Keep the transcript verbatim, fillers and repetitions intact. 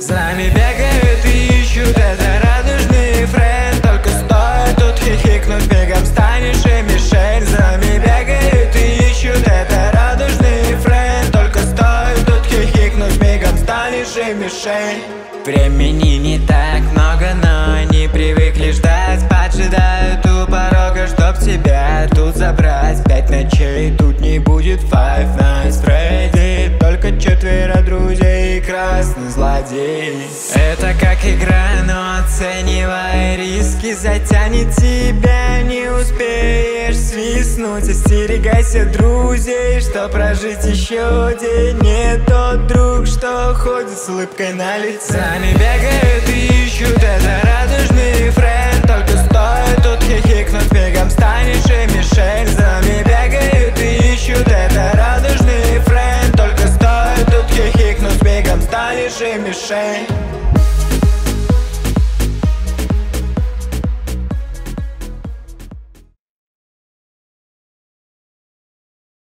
За нами бегают и ищут, это радужный френд. Только стоит тут хихикнуть, бегом станешь и мишень. За нами бегают и ищут, это радужный френд. Только стоит тут хихикнуть, бегом станешь и мишень. Времени не так много, но они привыкли ждать. Поджидают у порога, чтоб тебя тут забрать. Пять ночей тут не будет Five Nights Freddy. Только четверо друзей и красный злодей. Это как игра, но оценивай риски. Затянет тебя, не успеешь свистнуть. Остерегайся друзей, что прожить еще день. Не тот друг, что ходит с улыбкой на лице. Они бегают и ищут, это радужный френд. Только стоит тут хихикнуть, бегом станешь и мишень. За нами бегают и ищут, это радужный френд. Только стоит тут хихикнуть, бегом станешь и мишень.